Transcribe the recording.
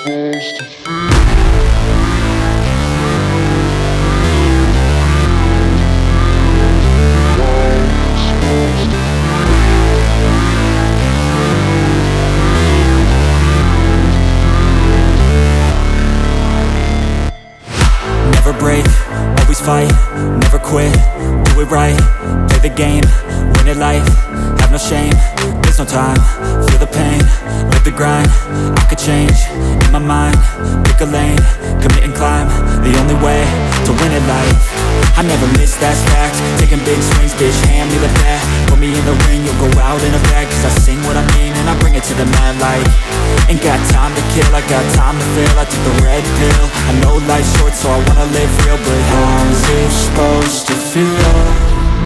Never break, always fight, never quit, do it right, play the game, win it life, have no shame, there's no time, feel the pain, live the grind, I could change, in my mind, pick a lane, commit and climb, the only way to win it life. I never miss, that's fact, taking big swings, bitch, hand me the bat, put me in the ring, you'll go out in a bag, cause I sing what I mean and I bring it to the mad light. Ain't got time to kill, I got time to feel, I took the red pill, I know life's short so I wanna live real, but how's it supposed to feel?